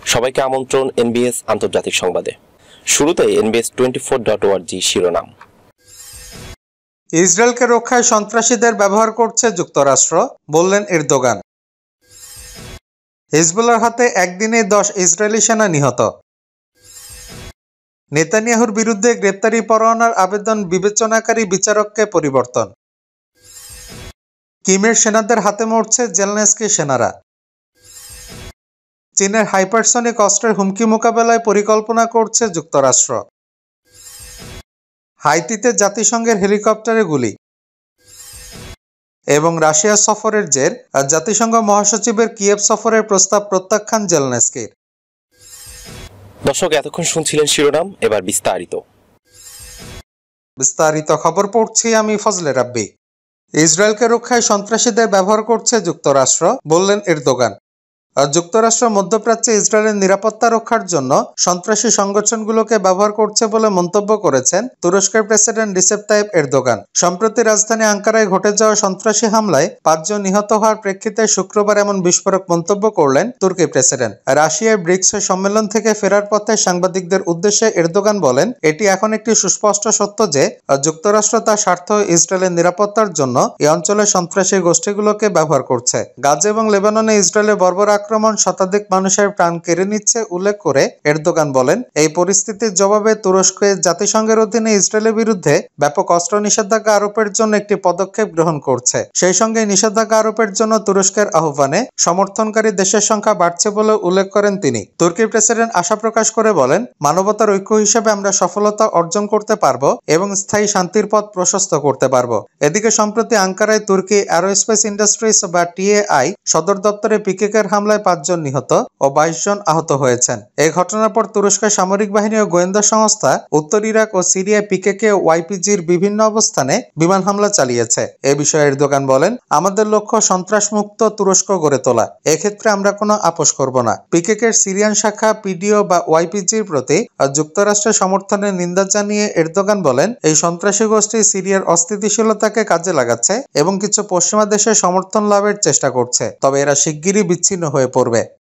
সবাইকে আমন্ত্রণ এনবিএস আন্তর্জাতিক সংবাদে। শুরুতেই NBS24.org শিরোনাম। ইসরায়েলকে রক্ষায় সন্ত্রাসীদের ব্যবহার করছে যুক্তরাষ্ট্র, বললেন এরদোগান। হিজবুল্লাহর হাতে একদিনে 10 ইসরায়েলি সেনা নিহত। নেতানিয়াহুর বিরুদ্ধে গ্রেপ্তারি পরোয়ানার আবেদন বিবেচনাকারী বিচারককে পরিবর্তন। কিমের সেনাদের হাতে মরছে জেলেনস্কি সেনারা। চীনের হাইপারসনিক অস্ত্রের হুমকি মোকাবেলায় পরিকল্পনা করছে যুক্তরাষ্ট্র। হাইতিতে জাতিসংঘের হেলিকপ্টারে গুলি এবং রাশিয়া সফরের জের জাতিসংঘ মহাসচিবের কিয়েভ সফরের প্রস্তাব প্রত্যাখ্যান জেলেনস্কির। দর্শক, এতক্ষণ শুনছিলেন শিরোনাম, এবার বিস্তারিত খবর পড়ছি আমি ফজলে রাব্বি। ইসরায়েলকে রক্ষায় সন্ত্রাসীদের ব্যবহার করছে যুক্তরাষ্ট্র, বললেন এরদোগান। যুক্তরাষ্ট্র মধ্যপ্রাচ্যে ইসরায়েলের নিরাপত্তা রক্ষার জন্য সন্ত্রাসী সংগঠনগুলোকে ব্যবহার করছে বলে মন্তব্য করেছেন তুরস্কের প্রেসিডেন্ট রিসেপ তাইপ এরদোগান। সম্প্রতি রাজধানী আঙ্কারায় ঘটে যাওয়া সন্ত্রাসী হামলায় 5 জন নিহত হওয়ার প্রেক্ষিতে শুক্রবার এমন বিস্ফোরক মন্তব্য করলেন তুর্কি প্রেসিডেন্ট। রাশিয়ার ব্রিক্স সম্মেলন থেকে ফেরার পথে সাংবাদিকদের উদ্দেশ্যে এরদোগান বলেন, এটি এখন একটি সুস্পষ্ট সত্য যে যুক্তরাষ্ট্র তার স্বার্থ ইসরায়েলের নিরাপত্তার জন্য এই অঞ্চলের সন্ত্রাসী গোষ্ঠীগুলোকে ব্যবহার করছে। গাজা এবং লেবাননে ইসরায়েলের বর্বর আক্রমণ শতাধিক মানুষের প্রাণ কেড়ে নিচ্ছে উল্লেখ করে এরদোগান বলেন, এই পরিস্থিতির জবাবে তুরস্ক জাতিসংঘের অধীনে ইসরায়েলের বিরুদ্ধে ব্যাপক অস্ত্র নিষেধাজ্ঞা আরোপের জন্য একটি পদক্ষেপ গ্রহণ করছে। সেই সঙ্গে নিষেধাজ্ঞা আরোপের জন্য তুরস্কের আহ্বানে সমর্থনকারী দেশের সংখ্যা বাড়ছে বলে উল্লেখ করেন তিনি। তুর্কির প্রেসিডেন্ট আশা প্রকাশ করে বলেন, মানবতার ঐক্য হিসেবে আমরা সফলতা অর্জন করতে পারব এবং স্থায়ী শান্তির পথ প্রশস্ত করতে পারব। এদিকে সম্প্রতি আঙ্কারায় তুর্কি অ্যারোস্পেস ইন্ডাস্ট্রিজ বা TAI সদর দপ্তরে পিকেকের হামলায় 5 জন নিহত ও 22 জন আহত হয়েছেন। এই ঘটনার পর তুরস্কের সামরিক বাহিনী ও গোয়েন্দা সংস্থা উত্তর ইরাক ও সিরিয়ায় পিকেকে ও YPGর বিভিন্ন অবস্থানে বিমান হামলা চালিয়েছে। এ বিষয়ে এরদোগান বলেন, আমাদের লক্ষ্য সন্ত্রাসমুক্ত তুরস্ক গড়ে তোলা। এক্ষেত্রে আমরা কোনো আপোষ করব না। পিকেকের সিরিয়ান শাখা PDO বা YPGর প্রতি যুক্তরাষ্ট্রের সমর্থনের নিন্দা জানিয়ে এরদোগান বলেন, এই সন্ত্রাসী গোষ্ঠী সিরিয়ার অস্থিতিশীলতাকে কাজে লাগাচ্ছে এবং কিছু পশ্চিমা দেশের সমর্থন লাভের চেষ্টা করছে, তবে এরা শিগগিরই বিচ্ছিন্ন হয়ে পড়বে।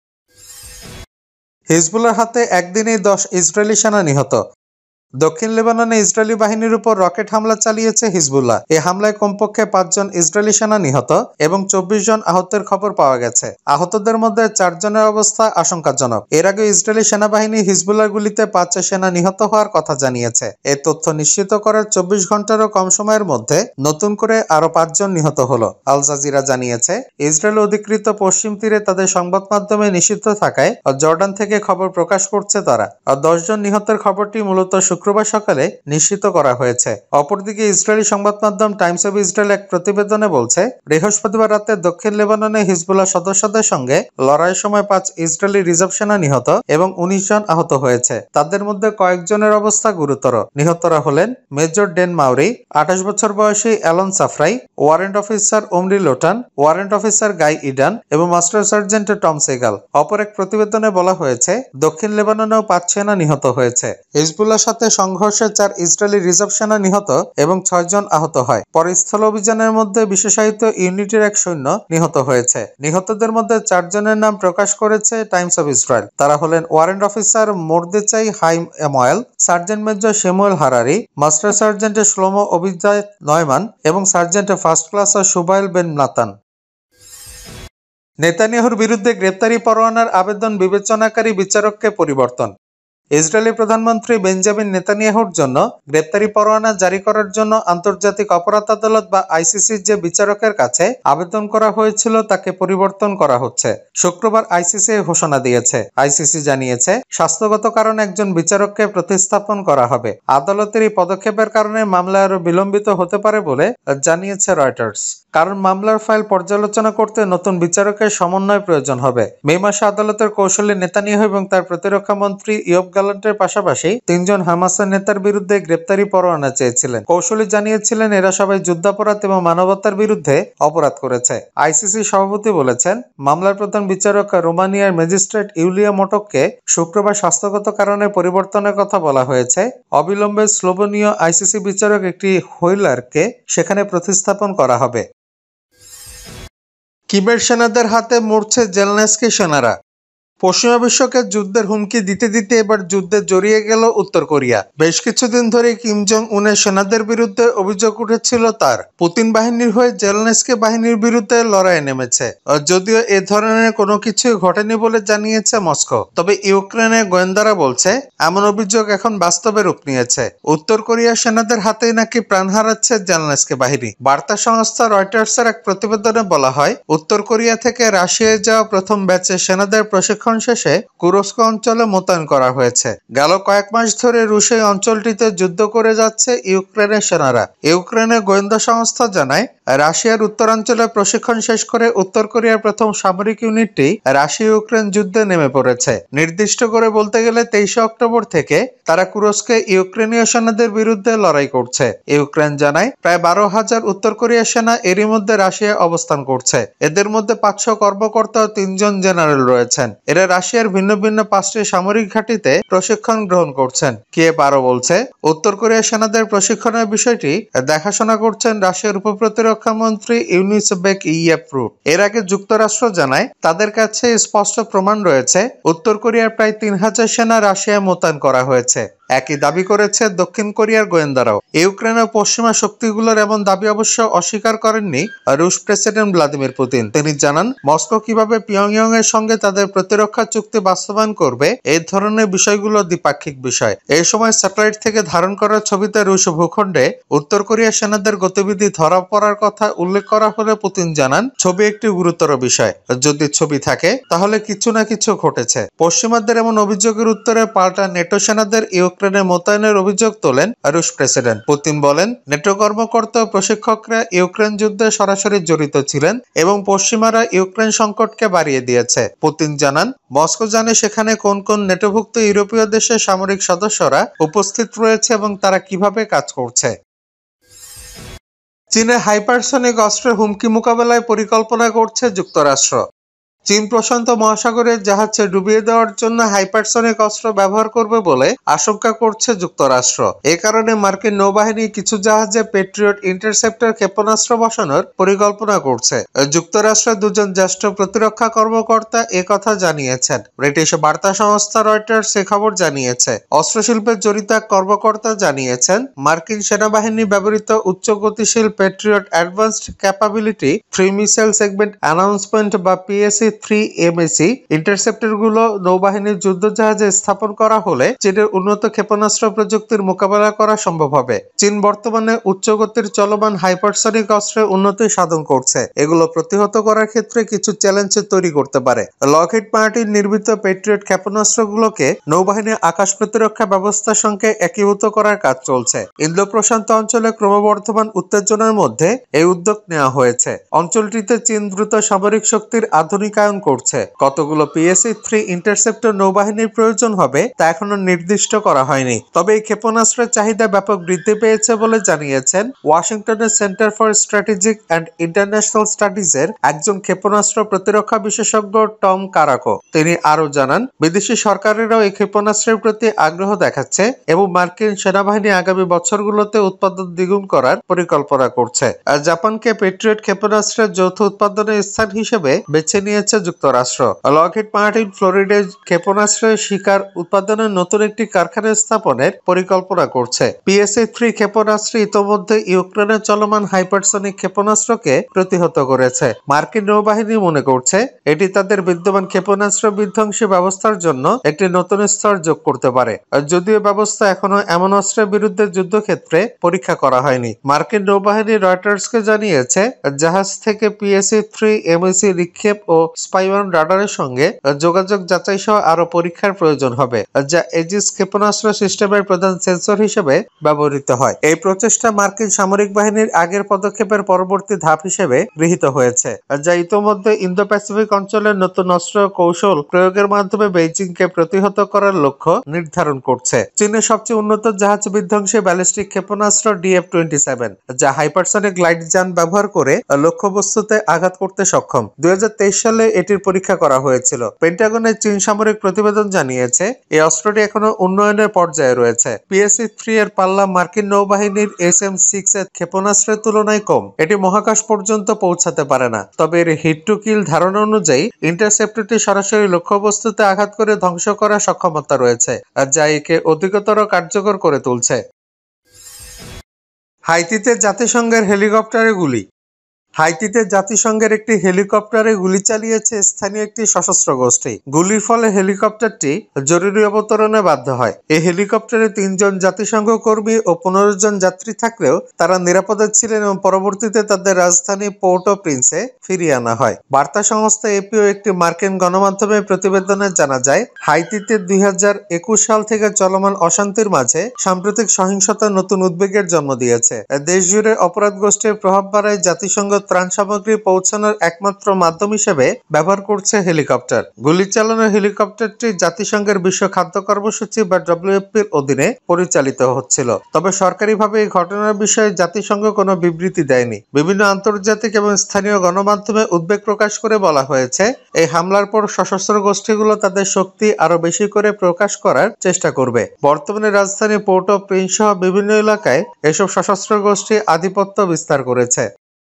হিজবুল্লাহর হাতে একদিনেই 10 ইসরায়েলি সেনা নিহত। দক্ষিণ লেবাননে ইসরায়েলি বাহিনীর উপর রকেট হামলা চালিয়েছে হিজবুল্লাহ। এই হামলায় কমপক্ষে 5 জন ইসরায়েলি সেনা নিহত এবং 24 জন আহতের খবর পাওয়া গেছে। আহতদের মধ্যে 4 জনের অবস্থা আশঙ্কাজনক। এর আগে ইসরায়েলি সেনাবাহিনী হিজবুল্লাহর গুলিতে 5 সেনা নিহত হওয়ার কথা জানিয়েছে। এই তথ্য নিশ্চিত করার 24 ঘন্টারও কম সময়ের মধ্যে নতুন করে আরো 5 জন নিহত হলো। আল জাজিরা জানিয়েছে, ইসরায়েল অধিকৃত পশ্চিম তীরে তাদের সংবাদ মাধ্যমে নিষিদ্ধ থাকায় জর্ডান থেকে খবর প্রকাশ করছে তারা। 10 জন নিহতের খবরটি মূলত শুক্রবার সকালে নিশ্চিত করা হয়েছে। অপরদিকে ইসরায়েলি সংবাদ মাধ্যম টাইমস অব ইসরায়েল এক প্রতিবেদনে বলছে, বৃহস্পতিবার রাতে দক্ষিণ লেবাননে হিজবুল্লাহ সদস্যদের সঙ্গে লড়াইয়ের সময় 5 ইসরায়েলি রিজার্ভ সেনা নিহত এবং 19 জন আহত হয়েছে। তাদের মধ্যে কয়েকজনের অবস্থা গুরুতর। নিহতরা হলেন মেজর ডেন মাউরি, 28 বছর বয়সী Alon Safrai, warrant officer Omri Lotan, warrant officer Guy Idan এবং মাস্টার সার্জেন্ট টম সেগাল। অপর এক প্রতিবেদনে বলা হয়েছে, দক্ষিণ লেবাননেও 5 সেনা নিহত হয়েছে। হিজবুল্লাহর সাথে সংঘর্ষে 4 ইসরায়েলি রিজার্ভ সেনা নিহত এবং 6 জন আহত হয়। পরে স্থল অভিযানের মধ্যে বিশেষায়িত ইউনিটের এক সৈন্য নিহত হয়েছে। নিহতদের মধ্যে 4 জনের নাম প্রকাশ করেছে টাইমস অব ইসরায়েল। তারা হলেন warrant officer Mordechai Haim Emuel, sergeant major Shmuel Harari, master sergeant Shlomo অভিজাত নয়মান এবং সার্জেন্ট ফার্স্ট ক্লাস সুবাইল বেন নাতান। নেতানিয়াহুর বিরুদ্ধে গ্রেপ্তারি পরোয়ানার আবেদন বিবেচনাকারী বিচারককে পরিবর্তন। ইসরায়েলি প্রধানমন্ত্রী বেঞ্জামিন নেতানিয়াহুর জন্য গ্রেপ্তারি পরোয়ানা জারি করার জন্য আন্তর্জাতিক অপরাধ আদালত বা ICCর যে বিচারকের কাছে আবেদন করা হয়েছিল তাকে পরিবর্তন করা হচ্ছে। শুক্রবার ICC ঘোষণা দিয়েছে। ICC জানিয়েছে, স্বাস্থ্যগত কারণে একজন বিচারককে প্রতিস্থাপন করা হবে। আদালতের এই পদক্ষেপের কারণে মামলা আরো বিলম্বিত হতে পারে বলে জানিয়েছে রয়টার্স। কারণ মামলার ফাইল পর্যালোচনা করতে নতুন বিচারকের সমন্বয় প্রয়োজন হবে। মে মাসে আদালতের কৌশলী নেতানিয়াহু এবং তার প্রতিরক্ষা মন্ত্রী ইয়োব গ্যালান্টের পাশাপাশি 3 জন হামাসের নেতার বিরুদ্ধে গ্রেপ্তারি পরোয়ানা চেয়েছিলেন। কৌশলী জানিয়েছিলেন, এরা সবাই যুদ্ধাপরাধ এবং মানবতার বিরুদ্ধে অপরাধ করেছে। ICC সভাপতি বলেছেন, মামলার প্রধান বিচারক রোমানিয়ার ম্যাজিস্ট্রেট ইউলিয়া মোটককে শুক্রবার স্বাস্থ্যগত কারণে পরিবর্তনের কথা বলা হয়েছে। অবিলম্বে স্লোভেনীয় ICC বিচারক একটি হোইলারকে সেখানে প্রতিস্থাপন করা হবে। কিমের সেনাদের হাতে মরছে জেলেনস্কি সেনারা। পশ্চিমা বিশ্বকে যুদ্ধের হুমকি দিতে দিতে এবার যুদ্ধে জড়িয়ে গেল উত্তর কোরিয়া। বেশ কিছুদিন ধরে কিম জং উনের সেনাদের বিরুদ্ধে অভিযোগ উঠেছিল তার পুতিন বাহিনীর হয়ে জেলেনস্কি বাহিনীর বিরুদ্ধে লড়াইয়ে নেমেছে। যদিও এ ধরনের কোনো কিছুই ঘটেনি বলে জানিয়েছে মস্কো, তবে ইউক্রেনের গোয়েন্দারা বলছে এমন অভিযোগ এখন বাস্তবে রূপ নিয়েছে। উত্তর কোরিয়ার সেনাদের হাতেই নাকি প্রাণ হারাচ্ছে জেলেনস্কি বাহিনী। বার্তা সংস্থা রয়টার্সের এক প্রতিবেদনে বলা হয়, উত্তর কোরিয়া থেকে রাশিয়ায় যাওয়া প্রথম ব্যাচের সেনাদের প্রশিক্ষণ শেষে কুরস্ক অঞ্চলে মোতায়েন করা হয়েছে। গেল কয়েক মাস ধরে রুশ এই অঞ্চলটিতে যুদ্ধ করে যাচ্ছে ইউক্রেনের সেনারা। ইউক্রেনের গোয়েন্দা সংস্থা জানায়, রাশিয়ার উত্তরাঞ্চলে প্রশিক্ষণ শেষ করে উত্তর কোরিয়ার প্রথম সামরিক ইউনিটটি রাশিয়া ইউক্রেন যুদ্ধে নেমে পড়েছে। নির্দিষ্ট করে বলতে গেলে 23 অক্টোবর থেকে তারা কুরস্কে ইউক্রেনীয় সেনাদের বিরুদ্ধে লড়াই করছে। ইউক্রেন জানায় প্রায় 12,000 উত্তর কোরিয়ার সেনা এরই মধ্যে রাশিয়ায় অবস্থান করছে। এদের মধ্যে 500 কর্মকর্তা ও 3 জন জেনারেল রয়েছেন। এরা রাশিয়ার ভিন্ন ভিন্ন 5টি সামরিক ঘাঁটিতে প্রশিক্ষণ গ্রহণ করছেন। কিয়েভ আরো বলছে, উত্তর কোরিয়ার সেনাদের প্রশিক্ষণের বিষয়টি দেখাশোনা করছেন রাশিয়ার উপপ্রতিরক্ষা মন্ত্রী ইউনিসবেক ইয়েফ্রুট। এর আগে যুক্তরাষ্ট্র জানায় তাদের কাছে স্পষ্ট প্রমাণ রয়েছে উত্তর কোরিয়ার প্রায় 3000 সেনা রাশিয়ায় মোতায়েন করা হয়েছে। একই দাবি করেছে দক্ষিণ কোরিয়ার গোয়েন্দারাও। ইউক্রেনের পশ্চিমা শক্তিগুলোর এমন দাবি অবশ্য অস্বীকার করেননি রুশ প্রেসিডেন্ট ভ্লাদিমির পুতিন। তিনি জানান, মস্কো কিভাবে পিয়ংইয়ং এর সঙ্গে তাদের প্রতিরক্ষা চুক্তি বাস্তবায়ন করবে এই ধরনের বিষয়গুলো দ্বিপাক্ষিক বিষয়। এই সময় স্যাটেলাইট থেকে ধারণ করা ছবিতে রুশ ভূখণ্ডে উত্তর কোরিয়ার সেনাদের গতিবিধি ধরা পড়ার কথা উল্লেখ করা হলে পুতিন জানান, ছবি একটি গুরুতর বিষয়। যদি ছবি থাকে তাহলে কিছু না কিছু ঘটেছে। পশ্চিমাদের এমন অভিযোগের উত্তরে পাল্টা নেটো সেনাদের ইউক্রেনে মোতায়েনের অভিযোগ তোলেন রুশ প্রেসিডেন্ট। পুতিন বলেন, নেটো কর্মকর্তা ও প্রশিক্ষকরা ইউক্রেন যুদ্ধে সরাসরি জড়িত ছিলেন এবং পশ্চিমারা ইউক্রেন সংকটকে বাড়িয়ে দিয়েছে। পুতিন জানান, মস্কো জানে সেখানে কোন কোন নেটোভুক্ত ইউরোপীয় দেশের সামরিক সদস্যরা উপস্থিত রয়েছে এবং তারা কিভাবে কাজ করছে। চীনের হাইপারসনিক অস্ত্রের হুমকি মোকাবেলায় পরিকল্পনা করছে যুক্তরাষ্ট্র। চীন প্রশান্ত মহাসাগরের জাহাজে ডুবিয়ে দেওয়ার জন্য হাইপারসনিক অস্ত্র ব্যবহার করবে বলে আশঙ্কা করছে যুক্তরাষ্ট্র। এ কারণে মার্কিন নৌবাহিনী কিছু জাহাজে পেট্রিয়ট ইন্টারসেপ্টর ক্ষেপণাস্ত্র বসানোর পরিকল্পনা করছে। যুক্তরাষ্ট্রের 2 জন জ্যেষ্ঠ প্রতিরক্ষা কর্মকর্তা একথা জানিয়েছেন। ব্রিটিশ বার্তা সংস্থা রয়টার্স এ খবর জানিয়েছে। অস্ত্রশিল্পে জড়িত এক কর্মকর্তা জানিয়েছেন, মার্কিন সেনাবাহিনী ব্যবহৃত উচ্চ গতিশীল Patriot advanced capability 3 missile segment announcement বা PSC 3 ইন্টারসেপ্টরগুলো নৌবাহিনীর যুদ্ধজাহাজে স্থাপন করা হলে চীনের উন্নত ক্ষেপণাস্ত্র প্রযুক্তির মোকাবেলা করা সম্ভব হবে। চীন বর্তমানে উচ্চ গতির চলমান হাইপারসনিক অস্ত্রের উন্নতি সাধন করছে। এগুলো প্রতিহত করার ক্ষেত্রে কিছু চ্যালেঞ্জ তৈরি করতে পারে। লকহিড মার্টিন নির্মিত পেট্রিয়ট ক্ষেপণাস্ত্রগুলোকে নৌবাহিনীর আকাশ প্রতিরক্ষা ব্যবস্থার সঙ্গে একীভূত করার কাজ চলছে। ইন্দো প্রশান্ত অঞ্চলে ক্রমবর্ধমান উত্তেজনার মধ্যে এই উদ্যোগ নেওয়া হয়েছে। অঞ্চলটিতে চীন দ্রুত সামরিক শক্তির আধুনিকায়ন করছে। কতগুলো PSC 3 ইন্টারসেপ্টর নৌবাহিনীর প্রয়োজন হবে তা এখনো নির্দিষ্ট করা হয়নি। তবে এই ক্ষেপণাস্ত্রের চাহিদা ব্যাপক বৃদ্ধি পেয়েছে বলে জানিয়েছেন ওয়াশিংটনের centre for strategic and international স্টাডিজের একজন ক্ষেপণাস্ত্র প্রতিরক্ষা বিশেষজ্ঞ টম কারাকো। তিনি আরো জানান, বিদেশি সরকারেরাও এই ক্ষেপণাস্ত্রের প্রতি আগ্রহ দেখাচ্ছে এবং মার্কিন সেনাবাহিনী আগামী বছরগুলোতে উৎপাদন দ্বিগুণ করার পরিকল্পনা করছে। আর জাপানকে পেট্রিয়ট ক্ষেপণাস্ত্রের যৌথ উৎপাদনের স্থান হিসেবে বেছে নিয়েছে যুক্তরাষ্ট্র। লকহিড মার্টিন ফ্লোরিডায় ক্ষেপণাস্ত্রের শিকার উৎপাদনের নতুন একটি কারখানা স্থাপনের পরিকল্পনা করছে। PSC 3 ক্ষেপণাস্ত্র ইতোমধ্যে ইউক্রেনের চলমান হাইপারসনিক ক্ষেপণাস্ত্রকে প্রতিহত করেছে। মার্কিন নৌবাহিনী মনে করছে এটি তাদের বিদ্যমান ক্ষেপণাস্ত্র বিধ্বংসী ব্যবস্থার জন্য একটি নতুন স্তর যোগ করতে পারে। যদিও ব্যবস্থা এখনো এমন অস্ত্রের বিরুদ্ধে যুদ্ধক্ষেত্রে পরীক্ষা করা হয়নি। মার্কিন নৌবাহিনী রয়টার্সকে জানিয়েছে, জাহাজ থেকে PSC 3 নিক্ষেপ ও স্পাইওয়ান রাডারের সঙ্গে যোগাযোগ যাচাই সহ আরো পরীক্ষার প্রয়োজন হবে, যা এজিস ক্ষেপণাস্ত্র সিস্টেমের প্রধান সেন্সর হিসেবে ব্যবহৃত হয়। এই প্রচেষ্টা মার্কিন সামরিক বাহিনীর আগের পদক্ষেপের পরবর্তী ধাপ হিসেবে গৃহীত হয়েছে, যা ইতোমধ্যে ইন্দো প্যাসিফিক অঞ্চলের নতুন অস্ত্র কৌশল প্রয়োগের মাধ্যমে বেইজিংকে প্রতিহত করার লক্ষ্য নির্ধারণ করছে। চীনের সবচেয়ে উন্নত জাহাজ বিধ্বংসী ব্যালিস্টিক ক্ষেপণাস্ত্র DF-27, যা হাইপারসনিক লাইট যান ব্যবহার করে লক্ষ্যবস্তুতে আঘাত করতে সক্ষম। 2023 সালে এটির পরীক্ষা করা হয়েছিল। পেন্টাগনের চীন সামরিক প্রতিবেদন জানিয়েছে এই অস্ত্রটি এখনো উন্নয়নের পর্যায়ে রয়েছে। PSC-3 এর পাল্লা মার্কিন নৌবাহিনীর SM-6 এর ক্ষেপণাস্ত্রের তুলনায় কম। এটি মহাকাশ পর্যন্ত পৌঁছাতে পারে না, তবে এর হিট টু কিল ধারণা অনুযায়ী ইন্টারসেপ্টরটি সরাসরি লক্ষ্যবস্তুতে আঘাত করে ধ্বংস করার সক্ষমতা রয়েছে, আর যা একে অধিকতর কার্যকর করে তুলছে। হাইতিতে জাতিসংঘের হেলিকপ্টারে গুলি। হাইতিতে জাতিসংঘের একটি হেলিকপ্টারে গুলি চালিয়েছে স্থানীয় একটি সশস্ত্র গোষ্ঠী। গুলির ফলে হেলিকপ্টারটি জরুরি অবতরণে বাধ্য হয়। এই হেলিকপ্টারে 3 জন জাতিসংঘ কর্মী ও 15 জন যাত্রী থাকলেও তারা নিরাপদে ছিলেন এবং পরবর্তীতে তাদের রাজধানী পোর্ট ও প্রিন্সে ফিরিয়ে আনা হয়। বার্তা সংস্থা এপিও একটি মার্কিন গণমাধ্যমের প্রতিবেদনে জানা যায়, হাইতিতে 2021 সাল থেকে চলমান অশান্তির মাঝে সাম্প্রতিক সহিংসতা নতুন উদ্বেগের জন্ম দিয়েছে। দেশ জুড়ে অপরাধ গোষ্ঠীর প্রভাব বাড়ায় জাতিসংঘ ত্রাণ সামগ্রী পৌঁছানোর একমাত্র মাধ্যম হিসেবে ব্যবহার করছে হেলিকপ্টার। গুলি চালানো হেলিকপ্টারটি জাতিসংঘের বিশ্ব খাদ্য কর্মসূচি বা WFPর অধীনে পরিচালিত হচ্ছিল, তবে সরকারিভাবে এই ঘটনার বিষয়ে জাতিসংঘ কোনো বিবৃতি দেয়নি। বিভিন্ন আন্তর্জাতিক এবং স্থানীয় গণমাধ্যমে উদ্বেগ প্রকাশ করে বলা হয়েছে, এই হামলার পর সশস্ত্র গোষ্ঠীগুলো তাদের শক্তি আরো বেশি করে প্রকাশ করার চেষ্টা করবে। বর্তমানে রাজধানী পোর্ট ও প্রিন্স সহ বিভিন্ন এলাকায় এসব সশস্ত্র গোষ্ঠী আধিপত্য বিস্তার করেছে।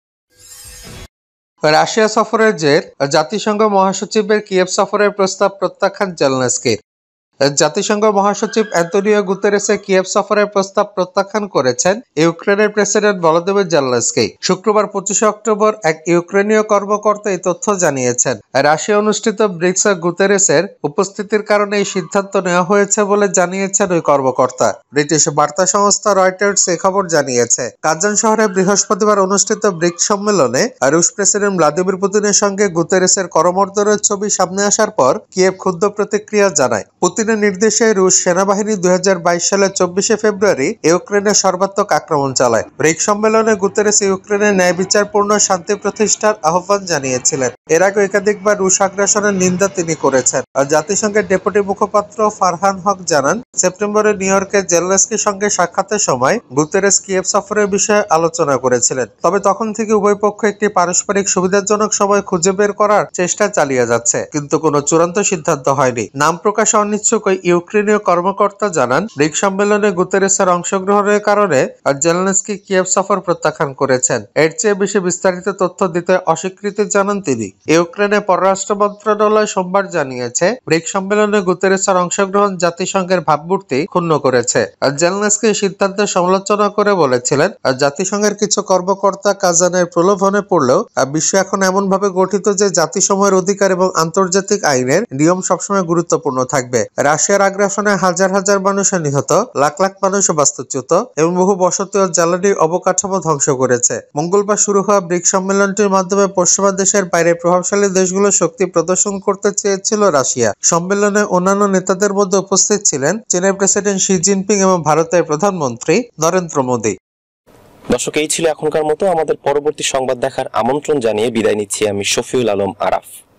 রাশিয়া সফরের জের, জাতিসংঘ মহাসচিবের কিয়েভ সফরের প্রস্তাব প্রত্যাখ্যান জেলেনস্কির। জাতিসংঘ মহাসচিব অ্যান্তোনিও গুতেরেসের কিয়েভ সফরের প্রস্তাব প্রত্যাখ্যান করেছেন ইউক্রেনের প্রেসিডেন্ট ভলোদিমির জেলেনস্কি। শুক্রবার 25 অক্টোবর এক ইউক্রেনীয় কর্মকর্তা এই তথ্য জানিয়েছেন। রাশিয়া অনুষ্ঠিত ব্রিক্সে গুতেরেসের উপস্থিতির কারণে এই সিদ্ধান্ত নেওয়া হয়েছে বলে জানিয়েছেন ওই কর্মকর্তা। ব্রিটিশ বার্তা সংস্থা রয়টার্স এই খবর জানিয়েছে। কাজান শহরে বৃহস্পতিবার অনুষ্ঠিত ব্রিক্স সম্মেলনে রুশ প্রেসিডেন্ট ভ্লাদিমির পুতিনের সঙ্গে গুতেরেসের করমর্দনের ছবি সামনে আসার পর কিয়েভ ক্ষুব্ধ প্রতিক্রিয়া জানায়। পুতিনের নির্দেশে রুশ সেনাবাহিনী 2022 সালের 24 ফেব্রুয়ারি ইউক্রেনের সর্বাত্মক আক্রমণ চালায়। ব্রিক্স সম্মেলনে গুতেরেস ইউক্রেনের ন্যায় বিচারপূর্ণ শান্তি প্রতিষ্ঠার আহ্বান জানিয়েছিলেন। এর আগে একাধিকবার রুশ আগ্রাসনের নিন্দা তিনি করেছেন। জাতিসংঘের ডেপুটি মুখপাত্র ফারহান হক জানান, সেপ্টেম্বরে নিউ ইয়র্কে জেলেনস্কির সঙ্গে সাক্ষাতের সময় গুতেরেস কিয়েভ সফরের বিষয়ে আলোচনা করেছিলেন। তবে তখন থেকে উভয় পক্ষ একটি পারস্পরিক সুবিধাজনক সময় খুঁজে বের করার চেষ্টা চালিয়ে যাচ্ছে, কিন্তু কোনো চূড়ান্ত সিদ্ধান্ত হয়নি। নাম প্রকাশে অনিচ্ছুক ওই ইউক্রেনীয় কর্মকর্তা জানান, ব্রিক্স সম্মেলনে গুতেরেসের অংশগ্রহণের কারণে জেলেনস্কি কিয়েভ সফর প্রত্যাখ্যান করেছেন। এর চেয়ে বেশি বিস্তারিত তথ্য দিতে অস্বীকৃতি জানান তিনি। ইউক্রেনের পররাষ্ট্র মন্ত্রণালয় সোমবার জানিয়েছে, ব্রিক্স সম্মেলনে গুতেরেসের অংশগ্রহণ জাতিসংঘের ভাবমূর্তি ক্ষুণ্ণ করেছে। জেলেনস্কি সিদ্ধান্তের সমালোচনা করে বলেছিলেন, জাতিসংঘের কিছু কর্মকর্তা কাজানের প্রলোভনে পড়লেও বিশ্ব এখন এমনভাবে গঠিত যে জাতিসমূহের অধিকার এবং আন্তর্জাতিক আইনের নিয়ম সবসময় গুরুত্বপূর্ণ থাকবে। রাশিয়ার আগ্রাসনে হাজার হাজার মানুষ নিহত, লাখ লাখ মানুষ বাস্তুচ্যুত এবং বহু বসতি ও জ্বালানি অবকাঠামো ধ্বংস করেছে। মঙ্গলবার শুরু হওয়া ব্রিক্স সম্মেলনটির মাধ্যমে পশ্চিমা দেশের বাইরে প্রভাবশালী দেশগুলোর শক্তি প্রদর্শন করতে চেয়েছিল রাশিয়া। সম্মেলনে অন্যান্য নেতাদের মধ্যে উপস্থিত ছিলেন চীনের প্রেসিডেন্ট শি জিনপিং এবং ভারতের প্রধানমন্ত্রী নরেন্দ্র মোদী। দর্শক, এই ছিল এখনকার মতো। আমাদের পরবর্তী সংবাদ দেখার আমন্ত্রণ জানিয়ে বিদায় নিচ্ছি আমি শফিউল আলম আরাফ।